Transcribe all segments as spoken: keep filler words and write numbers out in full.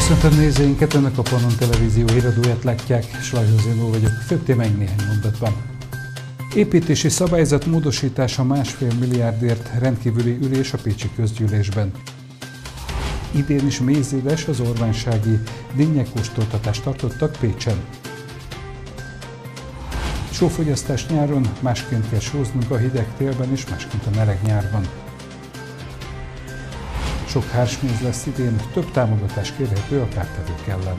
Köszöntöm nézőinket, Önök a Pannon Televízió híradóját látják, Slajos Zénó vagyok. Főbb témáink néhány mondatban. Építési szabályzat módosítása másfél milliárdért, rendkívüli ülés a pécsi közgyűlésben. Idén is mézédes az orványsági dinnyekóstoltatást tartottak Pécsen. Sófogyasztás nyáron, másként kell sóznunk a hideg télben és másként a meleg nyárban. Sok hársméz lesz idén, több támogatás kérhető a kártevők ellen.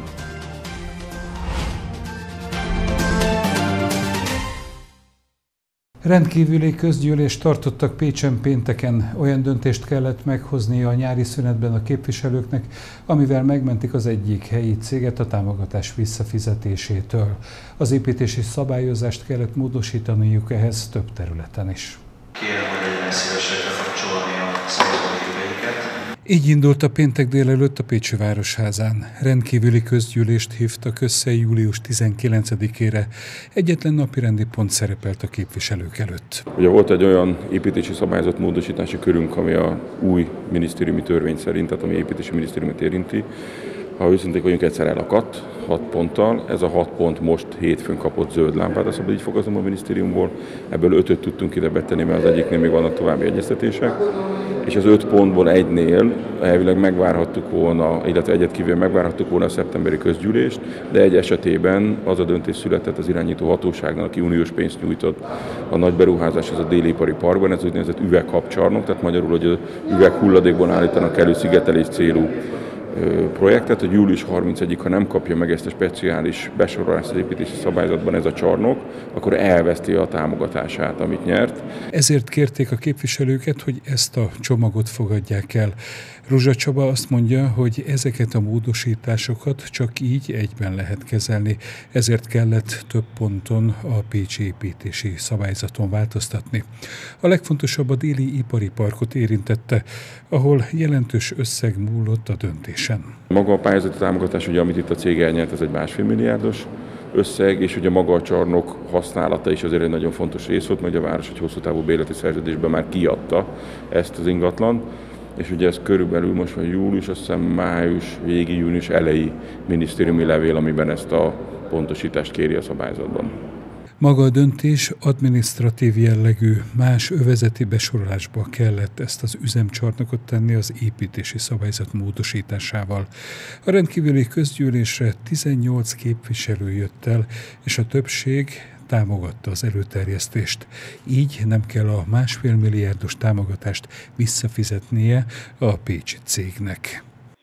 Rendkívüli közgyűlést tartottak Pécsen pénteken. Olyan döntést kellett meghoznia a nyári szünetben a képviselőknek, amivel megmentik az egyik helyi céget a támogatás visszafizetésétől. Az építési szabályozást kellett módosítaniuk ehhez több területen is. Kérem, hogy legyen szívesek lekapcsolni a szavazógépeiket. Így indult a péntek délelőtt a Pécsi Városházán. Rendkívüli közgyűlést hívtak össze július tizenkilencedikére. Egyetlen napirendi pont szerepelt a képviselők előtt. Ugye volt egy olyan építési szabályzat módosítási körünk, ami a új minisztériumi törvény szerint, tehát ami építési minisztériumot érinti. Ha őszinték vagyunk, egyszer elakadt, hat ponttal. Ez a hat pont most hétfőn kapott zöld lámpát, azt így fogalmazom a minisztériumból. Ebből ötöt tudtunk ide betenni, mert az egyiknél még vannak további egyeztetések. És az öt pontból egynél elvileg megvárhattuk volna, illetve egyet kívül megvárhattuk volna a szeptemberi közgyűlést, de egy esetében az a döntés született az irányító hatóságnál, aki uniós pénzt nyújtott a nagy beruházás, ez a déli ipari parkban, ez úgynevezett üveghapcsarnok, tehát magyarul, hogy az üveghulladékból állítanak elő szigetelés célú projektet, hogy július harmincadikáig, ha nem kapja meg ezt a speciális besorolást az építési szabályzatban ez a csarnok, akkor elveszti a támogatását, amit nyert. Ezért kérték a képviselőket, hogy ezt a csomagot fogadják el. Ruzsa Csaba azt mondja, hogy ezeket a módosításokat csak így egyben lehet kezelni, ezért kellett több ponton a pécsi építési szabályzaton változtatni. A legfontosabb a déli ipari parkot érintette, ahol jelentős összeg múlott a döntésen. Maga a pályázati támogatás, ugye, amit itt a cég elnyert, ez egy másfél milliárdos összeg, és ugye maga a csarnok használata is azért egy nagyon fontos rész volt, mert a város egy hosszú távú bérleti szerződésben már kiadta ezt az ingatlant, és ugye ez körülbelül most van július, azt hiszem május végi, június elejé minisztériumi levél, amiben ezt a pontosítást kéri a szabályzatban. Maga a döntés adminisztratív jellegű, más övezeti besorolásba kellett ezt az üzemcsarnokot tenni az építési szabályzat módosításával. A rendkívüli közgyűlésre tizennyolc képviselő jött el, és a többség támogatta az előterjesztést. Így nem kell a másfél milliárdos támogatást visszafizetnie a pécsi cégnek.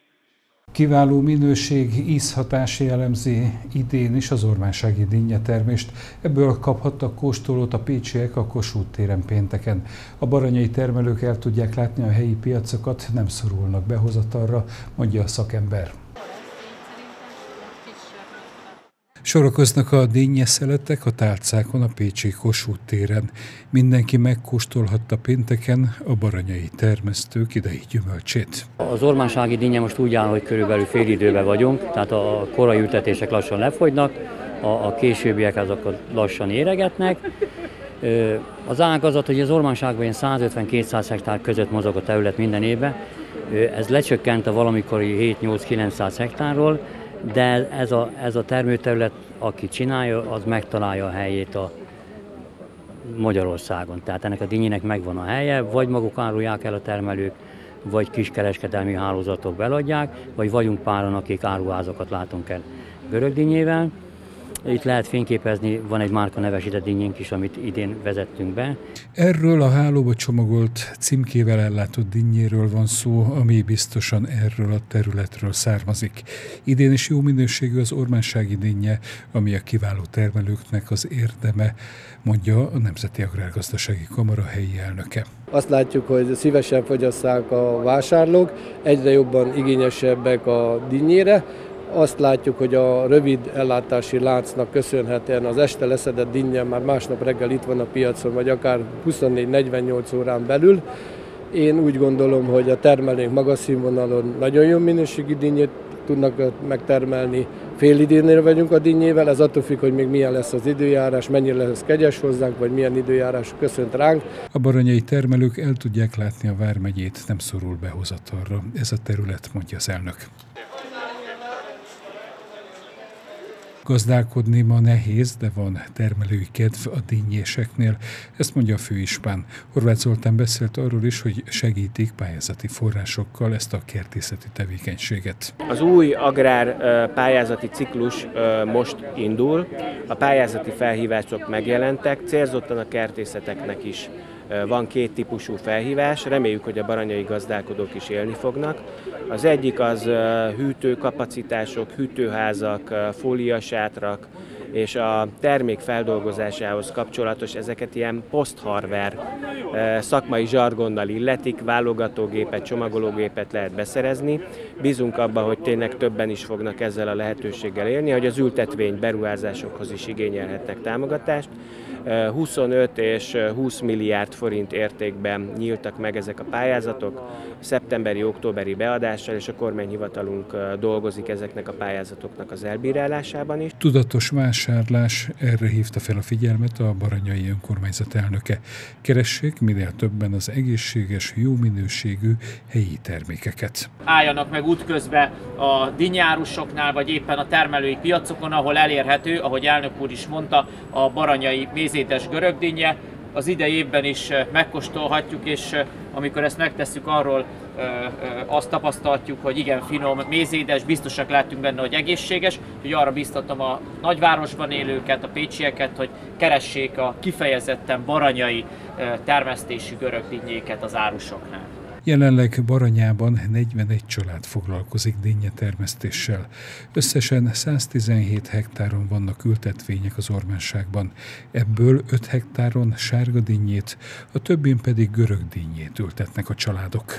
Kiváló minőség, ízhatás jellemzi idén is az orványsági dinnyetermést. Ebből kaphattak kóstolót a pécsiek a Kossuth téren pénteken. A baranyai termelők el tudják látni a helyi piacokat, nem szorulnak behozatalra, mondja a szakember. Sorakoznak a dinnyeszeletek a tálcákon a pécsi Kossuth téren. Mindenki megkóstolhatta pénteken a baranyai termesztők idei gyümölcsét. Az orványsági dinnye most úgy áll, hogy körülbelül fél időben vagyunk, tehát a korai ültetések lassan lefogynak, a, a későbbiek azok lassan éregetnek. Az ágazat, hogy az orványságban ilyen százötven-kétszáz hektár között mozog a terület minden évben, ez lecsökkent a valamikori hét-nyolc-kilencszáz hektárról, de ez a, ez a termőterület, aki csinálja, az megtalálja a helyét a Magyarországon. Tehát ennek a dinnyének megvan a helye, vagy maguk árulják el a termelők, vagy kiskereskedelmi hálózatok beladják, vagy vagyunk páran, akik áruházakat látunk el görög dinnyével. Itt lehet fényképezni, van egy márka nevesített dinnyénk is, amit idén vezettünk be. Erről a hálóba csomagolt, címkével ellátott dinnyéről van szó, ami biztosan erről a területről származik. Idén is jó minőségű az orványsági dinnye, ami a kiváló termelőknek az érdeme, mondja a Nemzeti Agrárgazdasági Kamara helyi elnöke. Azt látjuk, hogy szívesen fogyasszák a vásárlók, egyre jobban igényesebbek a dinnyére. Azt látjuk, hogy a rövid ellátási láncnak köszönhetően az este leszedett dinnye már másnap reggel itt van a piacon, vagy akár huszonnégy-negyvennyolc órán belül. Én úgy gondolom, hogy a termelők magas színvonalon nagyon jó minőségű dinnyét tudnak megtermelni. Fél idénél vagyunk a dinnyével, ez attól függ, hogy még milyen lesz az időjárás, mennyire lesz kegyes hozzánk, vagy milyen időjárás köszönt ránk. A baranyai termelők el tudják látni a vármegyét, nem szorul behozatalra. Ez a terület, mondja az elnök. Gazdálkodni ma nehéz, de van termelői kedv a dinnyéseknél, ezt mondja a főispán. Horváth Zoltán beszélt arról is, hogy segítik pályázati forrásokkal ezt a kertészeti tevékenységet. Az új agrár pályázati ciklus most indul, a pályázati felhívások megjelentek, célzottan a kertészeteknek is van két típusú felhívás, reméljük, hogy a baranyai gazdálkodók is élni fognak. Az egyik az hűtőkapacitások, hűtőházak, fóliasátrak, és a termék feldolgozásához kapcsolatos, ezeket ilyen post-harver szakmai zsargonnal illetik, válogatógépet, csomagológépet lehet beszerezni. Bízunk abban, hogy tényleg többen is fognak ezzel a lehetőséggel élni, hogy az ültetvény beruházásokhoz is igényelhetnek támogatást. huszonöt és húsz milliárd forint értékben nyíltak meg ezek a pályázatok, szeptemberi-októberi beadással, és a kormányhivatalunk dolgozik ezeknek a pályázatoknak az elbírálásában is. Tudatos vásárlás, erre hívta fel a figyelmet a baranyai önkormányzat elnöke. Keressék minél többen az egészséges, jó minőségű helyi termékeket. Álljanak meg útközben a dinnyárusoknál, vagy éppen a termelői piacokon, ahol elérhető, ahogy elnök úr is mondta, a baranyai mézédes görögdinnye. Az idei évben is megkóstolhatjuk, és amikor ezt megtesszük, arról azt tapasztalhatjuk, hogy igen finom, mézédes, biztosak lehetünk benne, hogy egészséges, hogy arra biztatom a nagyvárosban élőket, a pécsieket, hogy keressék a kifejezetten baranyai termesztésű görögdinnyéket az árusoknál. Jelenleg Baranyában negyvenegy család foglalkozik dinnyetermesztéssel. Összesen száztizenhét hektáron vannak ültetvények az ormánságban. Ebből öt hektáron sárga dinnyét, a többin pedig görög dinnyét ültetnek a családok.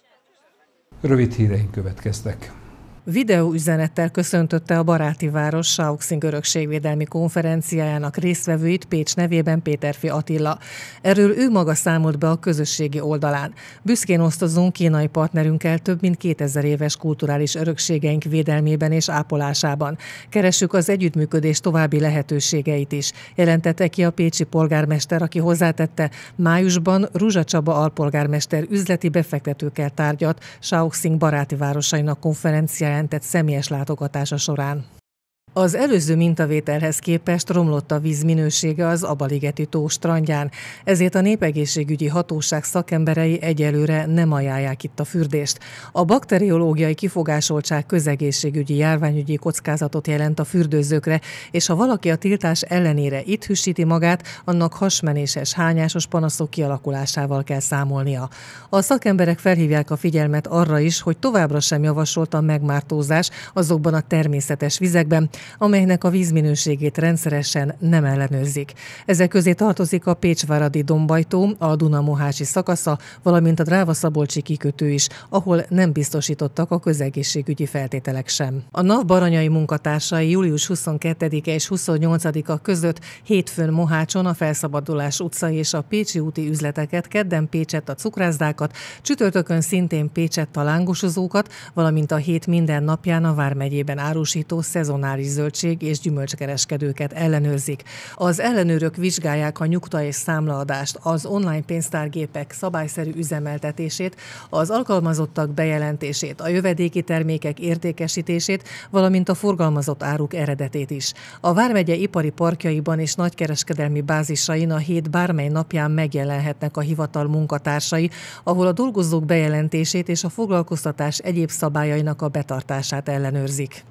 Rövid híreink következtek. Videóüzenettel köszöntötte a Baráti Város Sauxing örökségvédelmi konferenciájának résztvevőit Pécs nevében Péterfi Attila. Erről ő maga számolt be a közösségi oldalán. Büszkén osztozunk kínai partnerünkkel több mint kétezer éves kulturális örökségeink védelmében és ápolásában. Keressük az együttműködés további lehetőségeit is, jelentette ki a pécsi polgármester, aki hozzátette, májusban Ruzsa Csaba alpolgármester üzleti befektetőkkel tárgyalt Sauxing baráti városainak konferenciáján tett személyes látogatása során. Az előző mintavételhez képest romlott a víz minősége az Abaligeti tó strandján, ezért a népegészségügyi hatóság szakemberei egyelőre nem ajánlják itt a fürdést. A bakteriológiai kifogásoltság közegészségügyi járványügyi kockázatot jelent a fürdőzőkre, és ha valaki a tiltás ellenére itt hűsíti magát, annak hasmenéses, hányásos panaszok kialakulásával kell számolnia. A szakemberek felhívják a figyelmet arra is, hogy továbbra sem javasolt a megmártózás azokban a természetes vizekben, amelynek a vízminőségét rendszeresen nem ellenőrzik. Ezek közé tartozik a Pécsváradi Dombajtó, a Duna-Mohácsi szakasza, valamint a Dráva-Szabolcsi kikötő is, ahol nem biztosítottak a közegészségügyi feltételek sem. A NAV baranyai munkatársai július huszonkettedike és huszonnyolcadika között hétfőn Mohácson a Felszabadulás utcai és a Pécsi úti üzleteket, kedden Pécsett a cukrászdákat, csütörtökön szintén Pécsett a lángosozókat, valamint a hét minden napján a vármegyében árusító szezonális zöldség és gyümölcskereskedőket ellenőrzik. Az ellenőrök vizsgálják a nyugta és számlaadást, az online pénztárgépek szabályszerű üzemeltetését, az alkalmazottak bejelentését, a jövedéki termékek értékesítését, valamint a forgalmazott áruk eredetét is. A vármegye ipari parkjaiban és nagykereskedelmi bázisain a hét bármely napján megjelenhetnek a hivatal munkatársai, ahol a dolgozók bejelentését és a foglalkoztatás egyéb szabályainak a betartását ellenőrzik.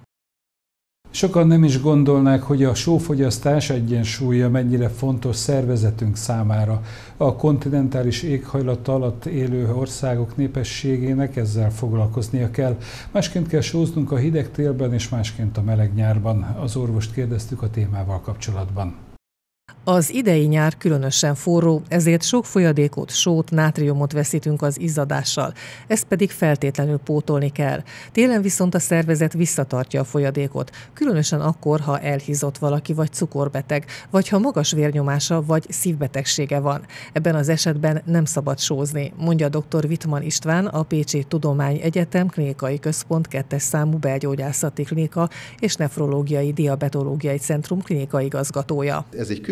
Sokan nem is gondolnák, hogy a sófogyasztás egyensúlya mennyire fontos szervezetünk számára. A kontinentális éghajlat alatt élő országok népességének ezzel foglalkoznia kell. Másként kell sóznunk a hideg télben és másként a meleg nyárban. Az orvost kérdeztük a témával kapcsolatban. Az idei nyár különösen forró, ezért sok folyadékot, sót, nátriumot veszítünk az izzadással. Ezt pedig feltétlenül pótolni kell. Télen viszont a szervezet visszatartja a folyadékot, különösen akkor, ha elhízott valaki vagy cukorbeteg, vagy ha magas vérnyomása vagy szívbetegsége van. Ebben az esetben nem szabad sózni, mondja dr. Wittmann István, a Pécsi Tudományegyetem Klinikai Központ kettes számú belgyógyászati klinika és nefrológiai diabetológiai centrum klinikai igazgatója. Ez egy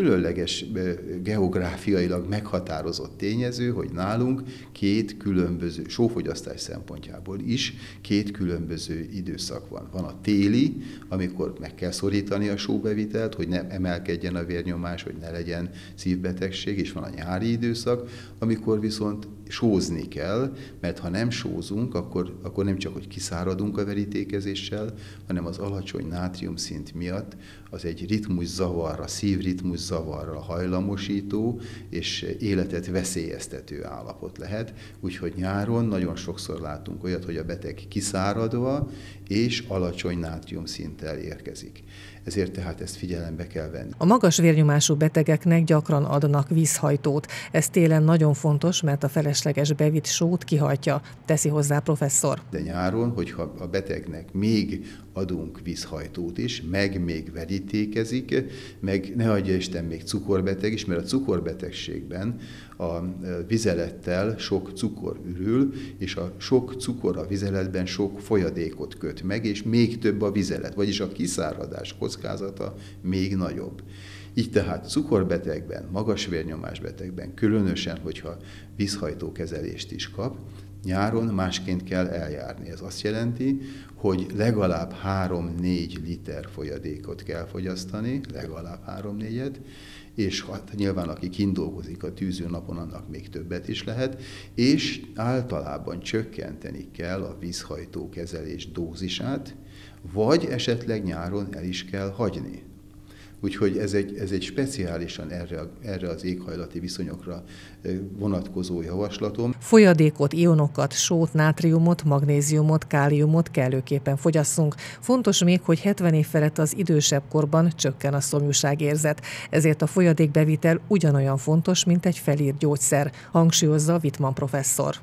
különleges geográfiailag meghatározott tényező, hogy nálunk két különböző, sófogyasztás szempontjából is két különböző időszak van. Van a téli, amikor meg kell szorítani a sóbevitelt, hogy ne emelkedjen a vérnyomás, hogy ne legyen szívbetegség, és van a nyári időszak, amikor viszont sózni kell, mert ha nem sózunk, akkor, akkor nem csak, hogy kiszáradunk a verítékezéssel, hanem az alacsony nátriumszint miatt az egy ritmuszavarra, szívritmuszavarra hajlamosító és életet veszélyeztető állapot lehet. Úgyhogy nyáron nagyon sokszor látunk olyat, hogy a beteg kiszáradva és alacsony nátriumszinttel érkezik. Ezért tehát ezt figyelembe kell venni. A magas vérnyomású betegeknek gyakran adnak vízhajtót. Ez télen nagyon fontos, mert a felesleges bevitt sót kihajtja, teszi hozzá professzor. De nyáron, hogyha a betegnek még adunk vízhajtót is, meg még verítékezik, meg ne adja Isten még cukorbeteg is, mert a cukorbetegségben a vizelettel sok cukor ürül, és a sok cukor a vizeletben sok folyadékot köt meg, és még több a vizelet, vagyis a kiszáradás kockázata még nagyobb. Így tehát cukorbetegben, magas vérnyomás betegben, különösen, hogyha vízhajtókezelést is kap, nyáron másként kell eljárni. Ez azt jelenti, hogy legalább három-négy liter folyadékot kell fogyasztani, legalább három-négyet, és hát nyilván aki kint dolgozik a tűző napon, annak még többet is lehet, és általában csökkenteni kell a vízhajtókezelés dózisát, vagy esetleg nyáron el is kell hagyni. Úgyhogy ez egy, ez egy speciálisan erre, erre az éghajlati viszonyokra vonatkozó javaslatom. Folyadékot, ionokat, sót, nátriumot, magnéziumot, káliumot kellőképpen fogyasszunk. Fontos még, hogy hetven év felett az idősebb korban csökken a szomjúságérzet. Ezért a folyadékbevitel ugyanolyan fontos, mint egy felírt gyógyszer, hangsúlyozza Wittmann professzor.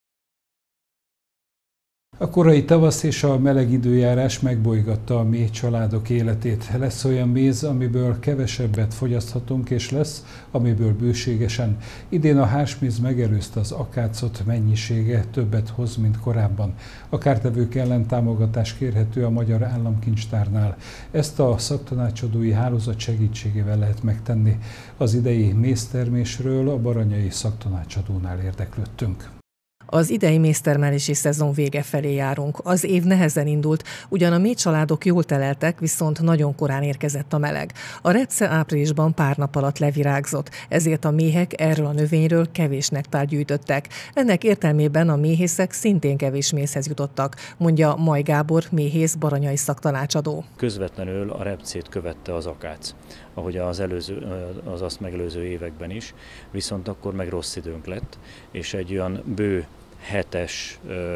A korai tavasz és a meleg időjárás megbolygatta a méh családok életét. Lesz olyan méz, amiből kevesebbet fogyaszthatunk, és lesz, amiből bőségesen. Idén a hársméz megelőzte az akácot, mennyisége többet hoz, mint korábban. A kártevők ellen támogatás kérhető a Magyar Államkincstárnál. Ezt a szaktanácsadói hálózat segítségével lehet megtenni. Az idei méztermésről a baranyai szaktanácsadónál érdeklődtünk. Az idei méztermelési szezon vége felé járunk. Az év nehezen indult, ugyan a méh családok jól teleltek, viszont nagyon korán érkezett a meleg. A repce áprilisban pár nap alatt levirágzott, ezért a méhek erről a növényről kevés nektár gyűjtöttek. Ennek értelmében a méhészek szintén kevés mézhez jutottak, mondja May Gábor, méhész, baranyai szaktanácsadó. Közvetlenül a repcét követte az akác, ahogy az, előző, az azt megelőző években is, viszont akkor meg rossz időnk lett, és egy olyan bő hetes,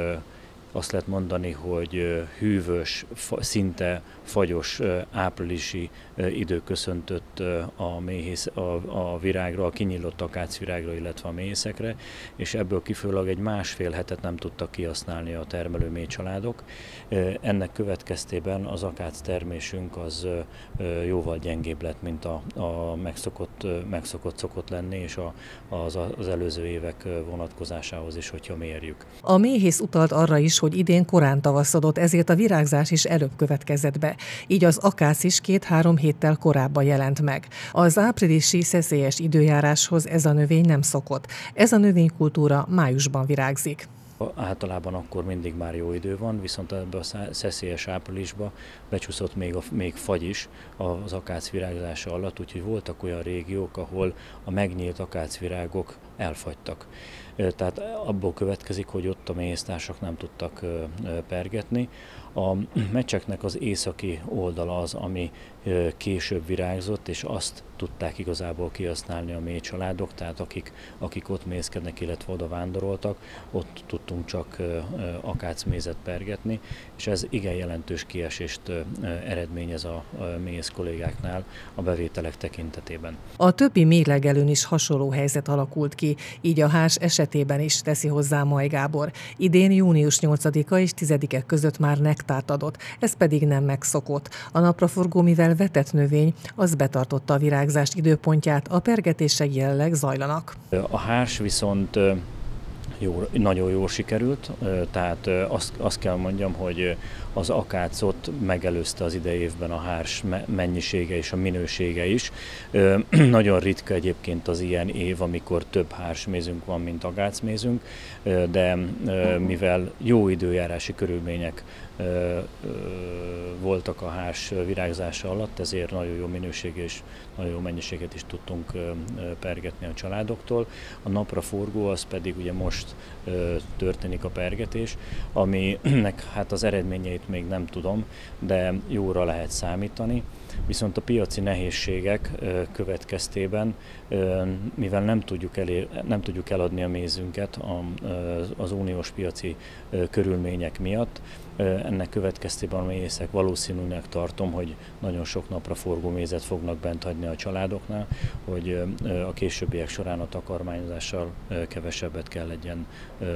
azt lehet mondani, hogy hűvös, szinte fagyos áprilisi idő köszöntött a, méhész, a, a virágra, a kinyílott akácvirágra, illetve a méhészekre, és ebből kifolyólag egy másfél hetet nem tudtak kihasználni a termelő méh családok. Ennek következtében az akác termésünk az jóval gyengébb lett, mint a, a megszokott, megszokott szokott lenni, és a, az, az előző évek vonatkozásához is, hogyha mérjük. A méhész utalt arra is, hogy idén korán tavaszodott, ezért a virágzás is előbb következett be. Így az akác is két-három héttel korábban jelent meg. Az áprilisi szeszélyes időjáráshoz ez a növény nem szokott. Ez a növénykultúra májusban virágzik. Általában akkor mindig már jó idő van, viszont ebben a szeszélyes áprilisban becsúszott még, a, még fagy is az akác virágzása alatt, úgyhogy voltak olyan régiók, ahol a megnyílt akácvirágok elfagytak. Tehát abból következik, hogy ott a méhésztársak nem tudtak pergetni. A meccseknek az északi oldala az, ami később virágzott, és azt tudták igazából kihasználni a méh családok, tehát akik, akik ott mészkednek, illetve oda vándoroltak, ott tudtunk csak akácmézet pergetni, és ez igen jelentős kiesést eredményez a méhész kollégáknál a bevételek tekintetében. A többi méhlegelőn is hasonló helyzet alakult ki, így a hárs esetében is, teszi hozzá May Gábor. Idén június nyolcadika és tizedike között már nektárt adott, ez pedig nem megszokott. A napraforgó, mivel vetett növény, az betartotta a virágzás időpontját, a pergetések jelenleg zajlanak. A hárs viszont jó, nagyon jól sikerült, tehát azt, azt kell mondjam, hogy az akácot megelőzte az idei évben a hárs mennyisége és a minősége is. Nagyon ritka egyébként az ilyen év, amikor több hársmézünk van, mint agácmézünk, de mivel jó időjárási körülmények voltak a hárs virágzása alatt, ezért nagyon jó minőségű és nagyon jó mennyiséget is tudtunk pergetni a családoktól. A napraforgó az pedig ugye most történik a pergetés, aminek hát az eredményeit még nem tudom, de jóra lehet számítani. Viszont a piaci nehézségek következtében, mivel nem tudjuk, elér, nem tudjuk eladni a mézünket az uniós piaci körülmények miatt, ennek következtében a méhészek valószínűnek tartom, hogy nagyon sok napra forgó mézet fognak bent hagyni a családoknál, hogy a későbbiek során a takarmányozással kevesebbet kell legyen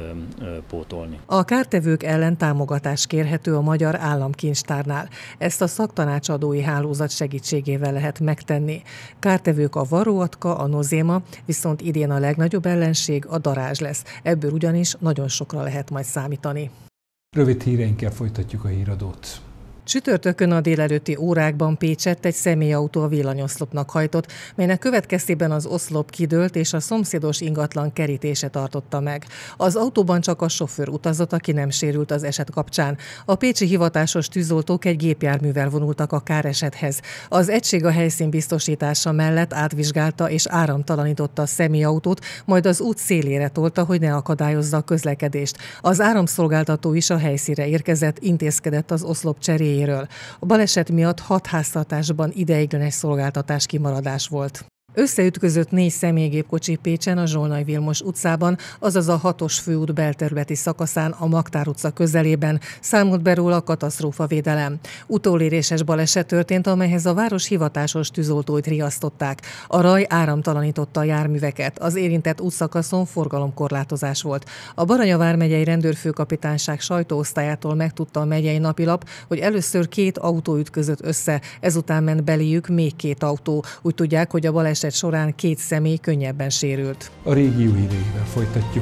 pótolni. A kártevők ellen támogatás kérhető a Magyar Államkincstárnál. Ezt a szaktanácsadói hálózat segítségével lehet megtenni. Kártevők a varroatka, a nozéma, viszont idén a legnagyobb ellenség a darázs lesz. Ebből ugyanis nagyon sokra lehet majd számítani. Rövid híreinkkel folytatjuk a híradót. Csütörtökön a délelőtti órákban Pécsett egy személyautó a villanyoszlopnak hajtott, melynek következtében az oszlop kidőlt és a szomszédos ingatlan kerítése tartotta meg. Az autóban csak a sofőr utazott, aki nem sérült az eset kapcsán. A pécsi hivatásos tűzoltók egy gépjárművel vonultak a káresethez. Az egység a helyszín biztosítása mellett átvizsgálta és áramtalanította a személyautót, majd az út szélére tolta, hogy ne akadályozza a közlekedést. Az áramszolgáltató is a helyszínre érkezett, intézkedett az oszlop cseréjéről. A baleset miatt hat háztartásban ideiglenes szolgáltatás kimaradás volt. Összeütközött négy személygépkocsi Pécsen a Zsolnay Vilmos utcában, azaz a hatos főút belterületi szakaszán a Magtár utca közelében, számolt be róla a katasztrófavédelem. Utóléréses baleset történt, amelyhez a város hivatásos tűzoltóit riasztották. A raj áramtalanította a járműveket, az érintett útszakaszon forgalomkorlátozás volt. A Baranya vármegyei rendőrfőkapitányság sajtóosztályától megtudta a megyei napilap, hogy először két autó ütközött össze, ezután ment beléjük még két autó. Úgy tudják, hogy a baleset során két személy könnyebben sérült. A régió híreivel folytatjuk.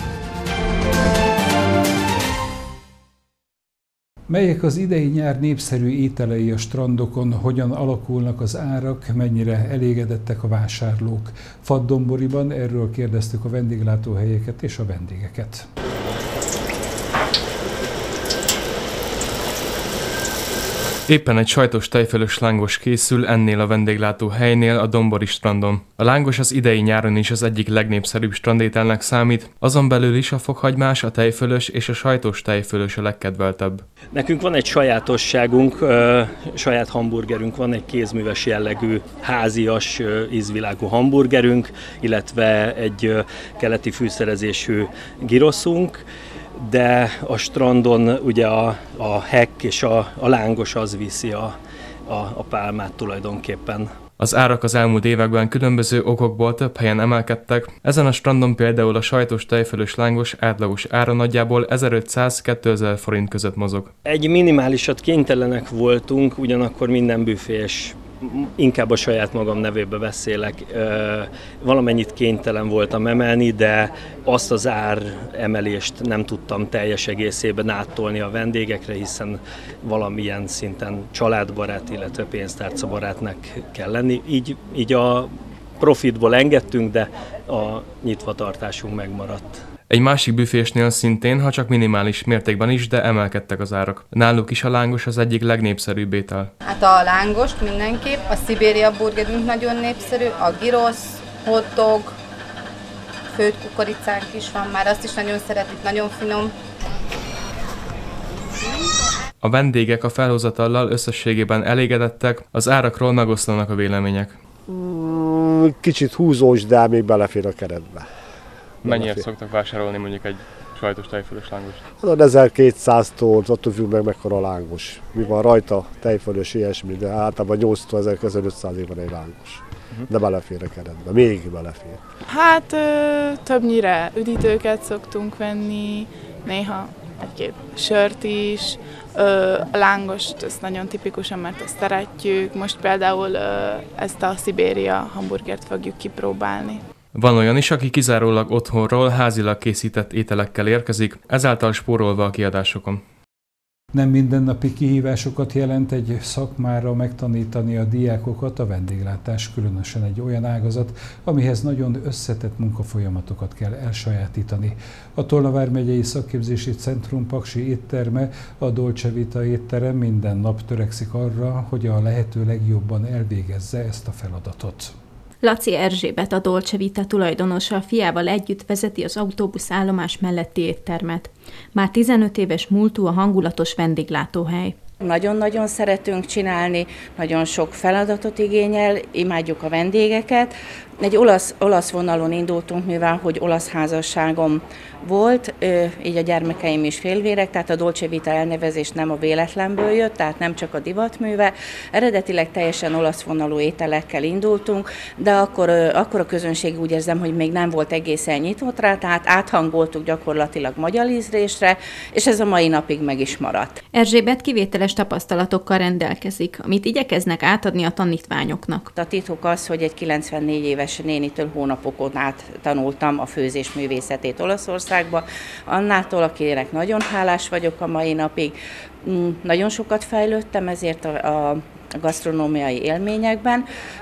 Melyek az idei nyár népszerű ételei a strandokon, hogyan alakulnak az árak, mennyire elégedettek a vásárlók? Faddonboriban erről kérdeztük a vendéglátóhelyeket és a vendégeket. Éppen egy sajtos tejfölös lángos készül ennél a vendéglátóhelynél, a Dombori strandon. A lángos az idei nyáron is az egyik legnépszerűbb strandételnek számít, azon belül is a fokhagymás, a tejfölös és a sajtos tejfölös a legkedveltebb. Nekünk van egy sajátosságunk, saját hamburgerünk, van egy kézműves jellegű, házias, ízvilágú hamburgerünk, illetve egy keleti fűszerezésű gyroszunk. De a strandon ugye a, a hekk és a, a lángos az viszi a, a, a pálmát tulajdonképpen. Az árak az elmúlt években különböző okokból több helyen emelkedtek. Ezen a strandon például a sajtos tejfölös lángos átlagos ára nagyjából ezerötszáz-kétezer forint között mozog. Egy minimálisat kénytelenek voltunk, ugyanakkor minden büfés, inkább a saját magam nevébe beszélek, valamennyit kénytelen voltam emelni, de azt az ár emelést nem tudtam teljes egészében áttolni a vendégekre, hiszen valamilyen szinten családbarát, illetve pénztárcabarátnak kell lenni. Így, így a profitból engedtünk, de a nyitvatartásunk megmaradt. Egy másik büfésnél szintén, ha csak minimális mértékben is, de emelkedtek az árak. Náluk is a lángos az egyik legnépszerűbb étel. Hát a lángost mindenképp, a szibéria burgerünk nagyon népszerű, a gyrosz, hotdog, főtt kukoricánk is van már, azt is nagyon szeretik, nagyon finom. A vendégek a felhozatallal összességében elégedettek, az árakról megoszlanak a vélemények. Kicsit húzós, de még belefér a keretbe. Mennyire szoktak vásárolni mondjuk egy sajtos tejfölös lángost? Hát ezerkétszáztól, attól függ meg mekkora a lángos. Mi van rajta, tejfölös, ilyesmi, de általában nyolctól ezerötszázig van egy lángos. Uh-huh. De belefér a keretbe, még belefér. Hát ö, többnyire üdítőket szoktunk venni, néha egy-két sört is. Ö, a lángost, ez nagyon tipikusan, mert ezt szeretjük. Most például ö, ezt a szibéria hamburgert fogjuk kipróbálni. Van olyan is, aki kizárólag otthonról házilag készített ételekkel érkezik, ezáltal spórolva a kiadásokon. Nem mindennapi kihívásokat jelent egy szakmára megtanítani a diákokat, a vendéglátás különösen egy olyan ágazat, amihez nagyon összetett munkafolyamatokat kell elsajátítani. A Tolna vármegyei Szakképzési Centrum paksi étterme, a Dolce Vita étterem minden nap törekszik arra, hogy a lehető legjobban elvégezze ezt a feladatot. Laci Erzsébet, a Dolce Vita tulajdonosa, a fiával együtt vezeti az autóbuszállomás melletti éttermet. Már tizenöt éves múltú a hangulatos vendéglátóhely. Nagyon-nagyon szeretünk csinálni, nagyon sok feladatot igényel, imádjuk a vendégeket. Egy olasz, olasz vonalon indultunk, mivel hogy olasz házasságom volt, így a gyermekeim is félvérek, tehát a Dolce Vita elnevezés nem a véletlenből jött, tehát nem csak a divatműve. Eredetileg teljesen olasz vonalú ételekkel indultunk, de akkor, akkor a közönség úgy érzem, hogy még nem volt egészen nyitott rá, tehát áthangoltuk gyakorlatilag magyar ízlésre, és ez a mai napig meg is maradt. Erzsébet kivételes tapasztalatokkal rendelkezik, amit igyekeznek átadni a tanítványoknak. A titok az, hogy egy kilencvennégy éves nénitől hónapokon át tanultam a főzés művészetét Olaszországba. Annától, akinek nagyon hálás vagyok a mai napig, nagyon sokat fejlődtem ezért a, a gasztronómiai élményekben,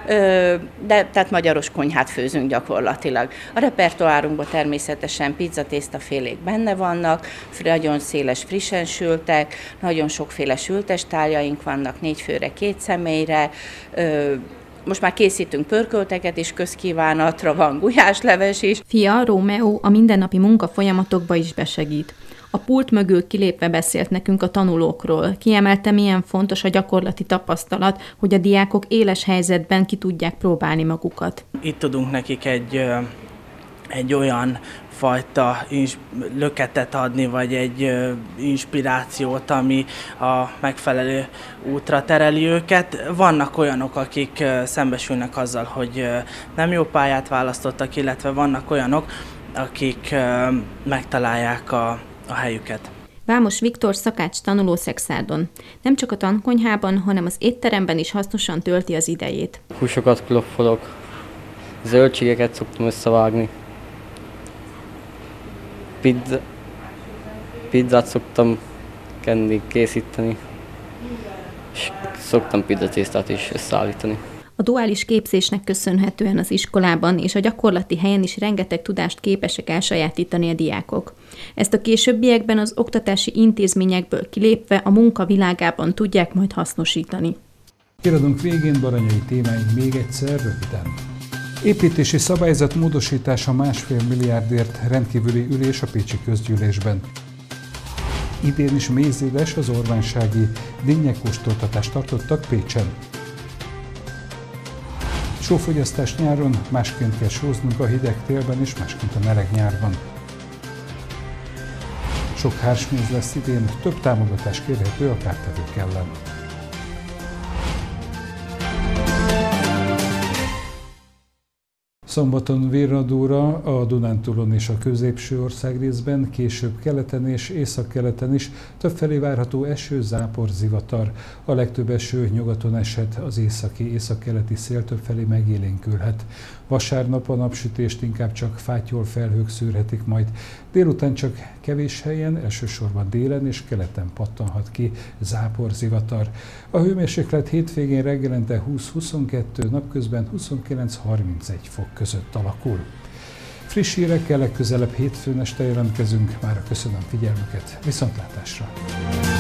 de tehát magyaros konyhát főzünk gyakorlatilag. A repertoárunkban természetesen pizza, tésztafélék benne vannak, nagyon széles frissen sültek, nagyon sokféle sültes táljaink vannak, négy főre, két személyre. Most már készítünk pörkölteket is, közkívánatra van gulyásleves is. Fia, Rómeó, a mindennapi munkafolyamatokba is besegít. A pult mögül kilépve beszélt nekünk a tanulókról. Kiemelte, milyen fontos a gyakorlati tapasztalat, hogy a diákok éles helyzetben ki tudják próbálni magukat. Itt tudunk nekik egy, egy olyan fajta löketet adni, vagy egy inspirációt, ami a megfelelő útra tereli őket. Vannak olyanok, akik szembesülnek azzal, hogy nem jó pályát választottak, illetve vannak olyanok, akik megtalálják a, a helyüket. Vámos Viktor szakács tanuló Szexárdon. Nem csak a tankonyhában, hanem az étteremben is hasznosan tölti az idejét. Húsokat klopfolok, zöldségeket szoktam összevágni. Pizza, pizzát szoktam kenni, készíteni, és szoktam pizzatésztát is összeállítani. A duális képzésnek köszönhetően az iskolában és a gyakorlati helyen is rengeteg tudást képesek elsajátítani a diákok. Ezt a későbbiekben az oktatási intézményekből kilépve a munka világában tudják majd hasznosítani. Irodunk végén baranyai témáink még egyszer röviden. Építési szabályzat módosítása másfél milliárdért, rendkívüli ülés a pécsi közgyűlésben. Idén is mézédes az orványsági dinnyekóstoltatást tartottak Pécsen. Sófogyasztás nyáron, másként kell sóznunk a hideg télben és másként a meleg nyárban. Sok hársméz lesz idén, több támogatás kérhető a kártevők ellen. Szombaton virradóra a Dunántúlon és a középső országrészben, később keleten és északkeleten is többfelé várható eső, zápor, zivatar. A legtöbb eső nyugaton eshet, az északi, északkeleti szél többfelé megélénkülhet. Vasárnap a napsütést inkább csak fátyol felhők szűrhetik majd. Délután csak kevés helyen, elsősorban délen és keleten pattanhat ki zápor, zivatar. A hőmérséklet hétvégén reggelente húsz-huszonkettő, napközben huszonkilenc-harmincegy fok között alakul. Friss hírekkel legközelebb hétfőn este jelentkezünk. Mára köszönöm figyelmüket, viszontlátásra!